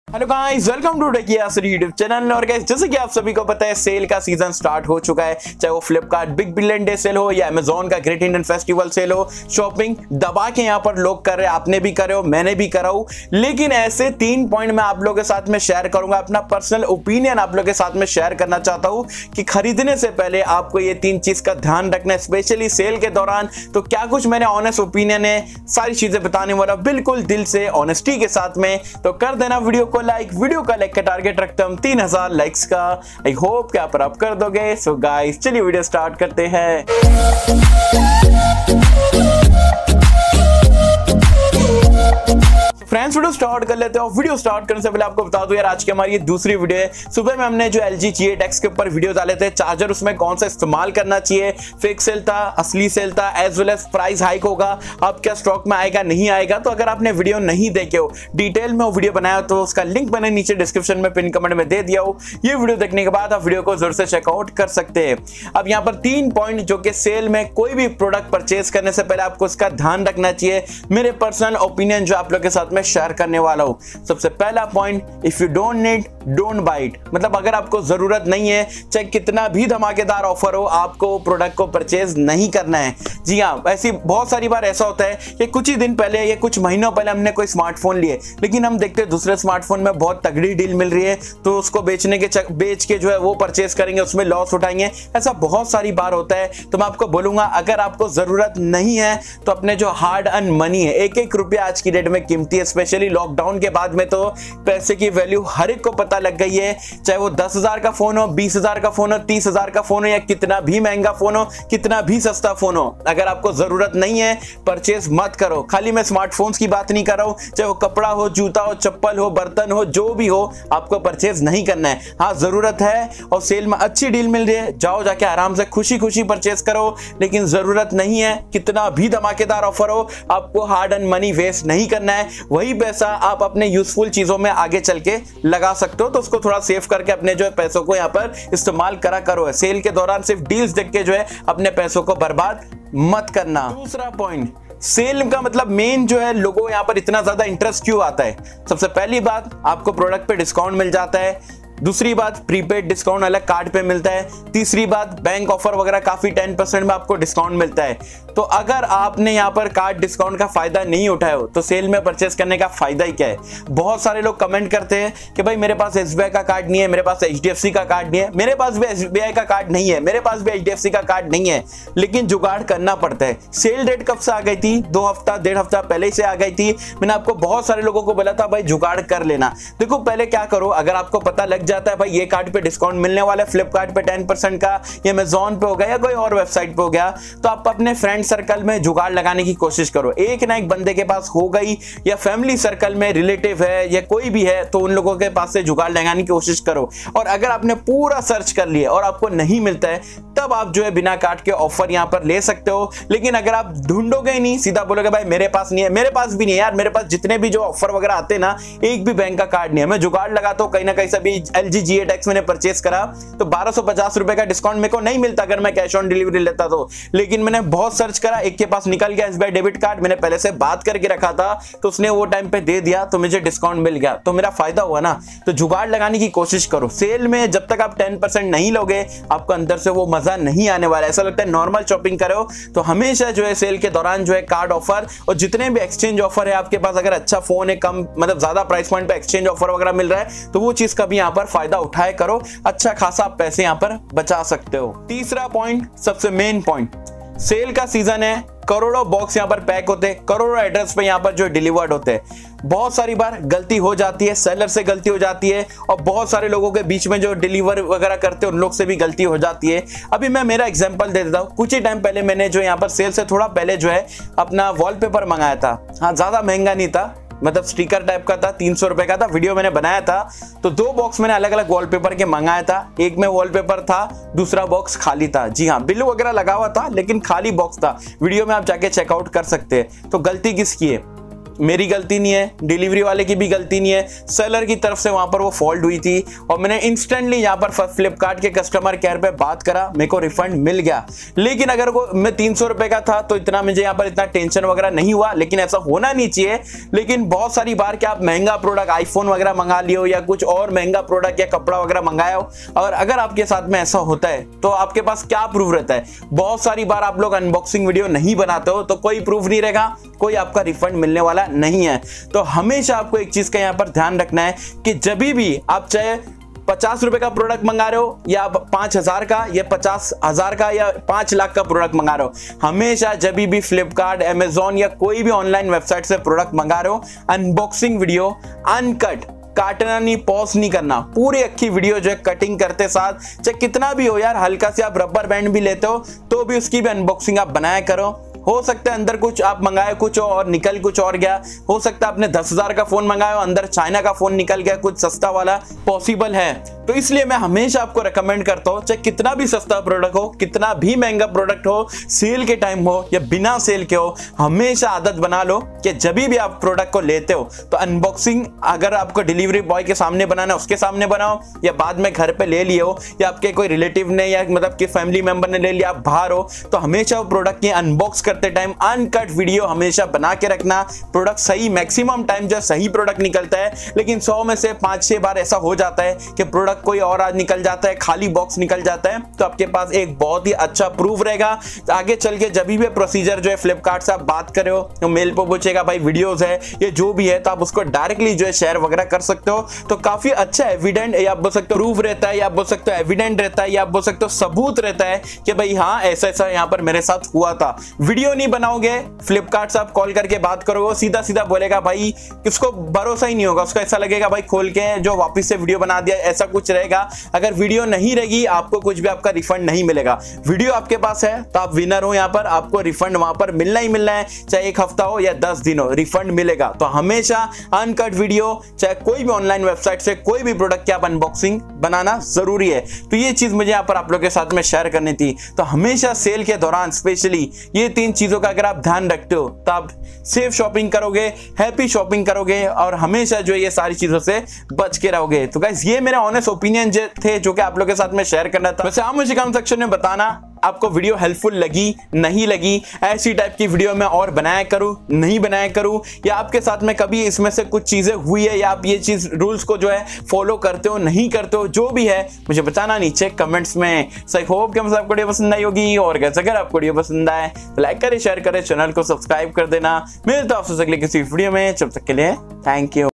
Hello guys, welcome to techy Yasar YouTube channel. और guys, जैसे कि आप सभी को पता है, सेल का सीजन स्टार्ट हो चुका है। चाहे वो Flipkart big billion day sale हो या अमेजोन का ग्रेट इंडियन फेस्टिवल सेल हो, शॉपिंग दबा के यहाँ पर लोग कर रहे हैं। आपने भी करे हो, मैंने भी करा हूं। लेकिन ऐसे 3 पॉइंट मैं आप लोगों के साथ में शेयर करूंगा। अपना पर्सनल ओपिनियन आप लोगों के साथ में शेयर करना चाहता हूं कि खरीदने से पहले आपको ये 3 चीज का ध्यान रखना है, स्पेशली सेल के दौरान। तो क्या कुछ मैंने ऑनेस्ट ओपिनियन है, सारी चीजें बताने वाला बिल्कुल दिल से ऑनेस्टी के साथ में। तो कर देना वीडियो को लाइक। वीडियो का लाइक का टारगेट रखता हूं 3000 लाइक्स का। आई होप कि आप कर दोगे। सो गाइस, चलिए वीडियो स्टार्ट करते हैं। फ्रेंड्स, वीडियो स्टार्ट कर लेते हैं। और वीडियो स्टार्ट करने से पहले आपको बता दूं यार, आज की हमारी ये दूसरी वीडियो है। सुबह में हमने जो LG G8X के ऊपर वीडियो डाले थे, चार्जर उसमें कौन सा इस्तेमाल करना चाहिए, फेक सेल था, असली सेल था, as well as price hike होगा, अब क्या स्टॉक में आएगा नहीं आएगा। तो अगर आपने वीडियो नहीं देखे हो, डिटेल में वो वीडियो बनाया तो उसका लिंक मैंने नीचे डिस्क्रिप्शन में पिन कमेंट में दे दिया हो। ये वीडियो देखने के बाद आप वीडियो को जरूर से चेकआउट कर सकते हैं। अब यहाँ पर 3 पॉइंट जो कि सेल में कोई भी प्रोडक्ट परचेज करने से पहले आपको इसका ध्यान रखना चाहिए। मेरे पर्सनल ओपिनियन जो आप लोग के साथ में शेयर करने वाला हूं। सबसे पहला point, if you don't need don't buy it. मतलब अगर आपको जरूरत नहीं है, चाहे कितना भी धमाकेदार ऑफर हो, आपको प्रोडक्ट को परचेज नहीं करना है। जी हाँ, ऐसी बहुत सारी बार ऐसा होता है कि कुछ ही दिन पहले या कुछ महीनों पहले हमने कोई स्मार्टफोन लिए, लेकिन हम देखते हैं दूसरे स्मार्टफोन में बहुत तगड़ी डील मिल रही है, तो उसको बेच के जो है वो परचेज करेंगे, उसमें लॉस उठाएंगे। ऐसा बहुत सारी बार होता है। तो मैं आपको बोलूंगा, अगर आपको जरूरत नहीं है तो अपने जो हार्ड अर्न मनी है, एक एक रुपया आज की डेट में कीमती है। स्पेशली लॉकडाउन के बाद में तो पैसे की वैल्यू हर एक को पता लग गई है। चाहे वो 10,000 का फोन हो, 20,000 का फोन हो, 30,000 का फोन हो, या कितना भी महंगा फोन हो, कितना भी सस्ता फोन हो, अगर आपको जरूरत नहीं है, परचेज मत करो। खाली मैं स्मार्टफोन्स की बात नहीं कर रहा हूं, चाहे वो कपड़ा हो, जूता हो, चप्पल हो, बर्तन हो, जो भी हो, आपको परचेज नहीं करना है। हाँ, जरूरत है और सेल में अच्छी डील मिल रही है, जाओ जाके आराम से खुशी खुशी परचेज करो। लेकिन जरूरत नहीं है, कितना भी धमाकेदार ऑफर हो, आपको हार्ड अर्न मनी वेस्ट नहीं करना है। वही पैसा आप अपने यूजफुल चीजों में आगे चल के लगा सकते हो। तो उसको थोड़ा सेव करके अपने जो है पैसों को यहाँ पर इस्तेमाल करा करो। सेल के दौरान सिर्फ डील्स देख के जो है अपने पैसों को बर्बाद मत करना। दूसरा पॉइंट, सेल का मतलब मेन जो है, लोगों यहाँ पर इतना ज्यादा इंटरेस्ट क्यों आता है। सबसे पहली बात, आपको प्रोडक्ट पे डिस्काउंट मिल जाता है। दूसरी बात, प्रीपेड डिस्काउंट अलग कार्ड पे मिलता है। तीसरी बात, बैंक ऑफर वगैरह काफी 10% में आपको डिस्काउंट मिलता है। तो अगर आपने यहाँ पर कार्ड डिस्काउंट का फायदा नहीं उठाया हो, तो सेल में परचेस करने का फायदा ही क्या है। बहुत सारे लोग कमेंट करते हैं कि भाई मेरे पास SBI का कार्ड नहीं है, मेरे पास HDFC का कार्ड नहीं है। मेरे पास भी SBI का कार्ड नहीं है, मेरे पास भी HDFC का कार्ड नहीं है, लेकिन जुगाड़ करना पड़ता है। सेल डेट कब से आ गई थी? 2 हफ्ता 1.5 हफ्ता पहले से आ गई थी। मैंने आपको बहुत सारे लोगों को बोला था भाई जुगाड़ कर लेना। देखो, पहले क्या करो, अगर आपको पता लग जाता है भाई ये कार्ड पे डिस्काउंट मिलने वाला है, फ्लिपकार्ट पे 10% का, या अमेजोन पे हो गया या कोई और वेबसाइट पे हो गया, तो आप अपने फ्रेंड सर्कल में जुगाड़ लगाने की कोशिश करो। एक ना एक बंदे के पास हो गई, या फैमिली सर्कल में रिलेटिव है या कोई भी है, तो उन लोगों के पास से जुगाड़ लगाने की कोशिश करो। और अगर आपने पूरा सर्च कर लिया और आपको नहीं मिलता है, तब आप जो है बिना कार्ड के ऑफर यहां पर ले सकते हो। लेकिन अगर आप ढूंढोगे ही नहीं, सीधा बोलोगे भाई मेरे पास नहीं है, मेरे पास भी नहीं है यार, मेरे पास जितने भी जो ऑफर वगैरह आते हैं ना, एक भी बैंक का कार्ड नहीं है, मैं जुगाड़ लगाता हूं कहीं ना कहीं से। भी LG G8X मैंने परचेस करा तो 1250 रुपए का डिस्काउंट मेरे को नहीं मिलता अगर मैं कैश ऑन डिलीवरी लेता तो। लेकिन मैंने बहुत सर्च करा, एक के पास निकल गया SBI डेबिट कार्ड, मैंने पहले से बात करके रखा था, तो उसने वो टाइम पे दे दिया, तो मुझे डिस्काउंट मिल गया, तो मेरा फायदा हुआ ना। तो जुगाड़ लगाने की कोशिश करो। सेल में जब तक आप 10% नहीं लोगे, आपको अंदर से वो मजा नहीं आने वाला। ऐसा लगता है नॉर्मल शॉपिंग करो। तो हमेशा जो है सेल के दौरान जो है कार्ड ऑफर और जितने भी एक्सचेंज ऑफर है आपके पास, अगर अच्छा फोन है, कम मतलब ज्यादा प्राइस पॉइंट पे एक्सचेंज ऑफर वगैरह मिल रहा है, तो वो चीज का भी यहाँ पर फायदा उठाए करो। अच्छा खासा आप पैसे यहाँ पर बचा सकते हो। तीसरा पॉइंट, सबसे मेन पॉइंट, सेल का सीजन है, करोड़ों बॉक्स यहाँ पर पैक होते हैं, करोड़ों एड्रेस पे यहाँ पर जो डिलीवर्ड होते हैं। बहुत सारी बार गलती हो जाती है, सेलर से गलती हो जाती है, और बहुत सारे लोगों के बीच में जो डिलीवर वगैरह करते हैं उन लोग से भी गलती हो जाती है। अभी मैं मेरा एग्जांपल दे देता हूँ। कुछ ही टाइम पहले मैंने जो यहाँ पर सेल से थोड़ा पहले जो है अपना वॉलपेपर मंगाया था। हाँ, ज्यादा महंगा नहीं था, मतलब स्टिकर टाइप का था, 300 रुपए का था, वीडियो मैंने बनाया था। तो 2 बॉक्स मैंने अलग अलग वॉलपेपर के मंगाया था। एक में वॉलपेपर था, दूसरा बॉक्स खाली था। जी हाँ, बिल वगैरह लगा हुआ था लेकिन खाली बॉक्स था। वीडियो में आप जाके चेकआउट कर सकते हैं। तो गलती किसकी है? मेरी गलती नहीं है, डिलीवरी वाले की भी गलती नहीं है, सेलर की तरफ से वहां पर वो फॉल्ट हुई थी और मैंने इंस्टेंटली यहाँ पर फ्लिपकार्ट के कस्टमर केयर पे बात करा, मेरे को रिफंड मिल गया। लेकिन अगर वो मैं 300 रुपए का था तो इतना मुझे यहाँ पर इतना टेंशन वगैरह नहीं हुआ, लेकिन ऐसा होना नहीं चाहिए। लेकिन बहुत सारी बार क्या आप महंगा प्रोडक्ट आईफोन वगैरह मंगा लियो या कुछ और महंगा प्रोडक्ट या कपड़ा वगैरह मंगाया हो, और अगर आपके साथ में ऐसा होता है तो आपके पास क्या प्रूफ रहता है? बहुत सारी बार आप लोग अनबॉक्सिंग वीडियो नहीं बनाते हो तो कोई प्रूफ नहीं रहेगा, कोई आपका रिफंड मिलने वाला नहीं है। तो हमेशा आपको एक चीज का यहाँ पर ध्यान रखना है कि जब भी आप चाहे 50 रुपए का प्रोडक्ट मंगा रहे हो या 5,000 का या 50,000 का या 5 लाख का प्रोडक्ट मंगा रहे हो, हमेशा जब भी फ्लिपकार्ट, अमेजॉन या कोई भी ऑनलाइन वेबसाइट से प्रोडक्ट मंगा रहे हो, अनबॉक्सिंग वीडियो अनकट काटना नहीं, पॉज नहीं करना, पूरी अच्छी वीडियो जो है कटिंग करते साथ, चाहे कितना भी हो यार, हल्का से आप रबर बैंड भी लेते हो तो भी उसकी भी अनबॉक्सिंग आप बनाया करो। हो सकता है अंदर कुछ आप मंगाए कुछ और निकल कुछ और गया, हो सकता है आपने 10,000 का फोन मंगाया हो अंदर चाइना का फोन निकल गया, कुछ सस्ता वाला, पॉसिबल है। तो इसलिए मैं हमेशा आपको रेकमेंड करता हूं, चाहे कितना भी सस्ता प्रोडक्ट हो, कितना भी महंगा प्रोडक्ट हो, सेल के टाइम हो या बिना सेल के हो, हमेशा आदत बना लो कि जब भी आप प्रोडक्ट को लेते हो तो अनबॉक्सिंग अगर आपको डिलीवरी बॉय के सामने बनाना उसके सामने बनाओ, या बाद में घर पे ले लिए हो या आपके कोई रिलेटिव ने या मतलब कि फैमिली मेंबर ने ले लिया, आप बाहर हो, तो हमेशा वो प्रोडक्ट की अनबॉक्स करते टाइम अनकट वीडियो हमेशा बना के रखना। प्रोडक्ट सही मैक्सिमम टाइम जो सही प्रोडक्ट निकलता है, लेकिन 100 में से 5-6 बार ऐसा हो जाता है कि प्रोडक्ट कोई और आज निकल जाता है, खाली बॉक्स निकल जाता है। तो आपके पास एक बहुत ही अच्छा प्रूफ रहेगा। तो आगे चल के जब भी प्रोसीजर जो है फ्लिपकार्ट से आप बात कर रहे हो तो मेल पर पूछेगा भाई वीडियोस है ये जो भी है, तो आप उसको डायरेक्टली जो है शेयर वगैरह कर सकते हो। तो काफी अच्छा एविडेंट या आप बोल सकते हो प्रूफ रहता है, या आप बोल सकते हो एविडेंट रहता है, या आप बोल सकते हो सबूत रहता है कि भाई हाँ ऐसा ऐसा यहाँ पर मेरे साथ हुआ था। वीडियो नहीं बनाओगे, फ्लिपकार्ट से आप कॉल करके बात करोगे, सीधा सीधा बोलेगा भाई, किसको भरोसा ही नहीं होगा, उसको ऐसा लगेगा भाई खोल के जो वापस से वीडियो बना दिया, ऐसा कुछ रहेगा। अगर वीडियो नहीं रहेगी आपको कुछ भी आपका रिफंड नहीं मिलेगा। वीडियो आपके पास है तो आप विनर हो, यहाँ पर आपको रिफंड वहां पर मिलना ही मिलना है, चाहे 1 हफ्ता हो या 10 दिन हो, रिफंड मिलेगा। तो हमेशा अनकट वीडियो चाहे कोई भी ऑनलाइन वेबसाइट से कोई भी प्रोडक्ट की आप अनबॉक्सिंग बनाना जरूरी है। तो ये चीज मुझे यहाँ पर आप लोगों के साथ में शेयर करनी थी। तो हमेशा सेल के दौरान स्पेशली ये 3 चीजों का अगर आप ध्यान रखते हो तो आप सेफ शॉपिंग करोगे, हैप्पी शॉपिंग करोगे और हमेशा जो ये सारी चीजों से बच के रहोगे। तो गाइस ये मेरे ऑनेस्ट ओपिनियन थे जो कि आप लोगों के साथ में शेयर करना था। वैसे आप मुझे कमेंट सेक्शन में बताना आपको वीडियो हेल्पफुल लगी नहीं लगी, ऐसी टाइप की वीडियो मैं और बनाया करूं नहीं बनाया करूं, या आपके साथ में कभी इसमें से कुछ चीजें हुई है या आप ये चीज रूल्स को जो है फॉलो करते हो नहीं करते हो, जो भी है मुझे बताना नीचे कमेंट्स में। सो आई होप कि आपको वीडियो पसंद आई होगी, और अगर आपको वीडियो पसंद आए तो लाइक करें, शेयर करें, चैनल को सब्सक्राइब कर देना। मिलता हूं आपसे अगले किसी वीडियो में, जब तक के लिए थैंक यू।